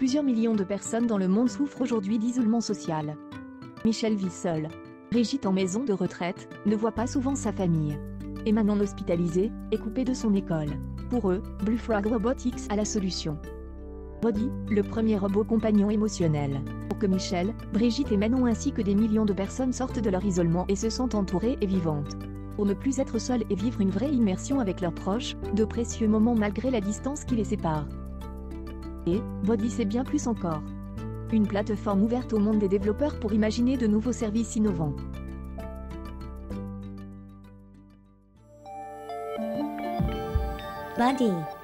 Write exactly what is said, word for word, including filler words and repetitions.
Plusieurs millions de personnes dans le monde souffrent aujourd'hui d'isolement social. Michel vit seul. Brigitte, en maison de retraite, ne voit pas souvent sa famille. Et Manon, hospitalisée, est coupée de son école. Pour eux, Blue Frog Robotics a la solution. Body, le premier robot compagnon émotionnel. Pour que Michel, Brigitte et Manon ainsi que des millions de personnes sortent de leur isolement et se sentent entourées et vivantes. Pour ne plus être seules et vivre une vraie immersion avec leurs proches, de précieux moments malgré la distance qui les sépare. Et, Body, c'est bien plus encore. Une plateforme ouverte au monde des développeurs pour imaginer de nouveaux services innovants. Body.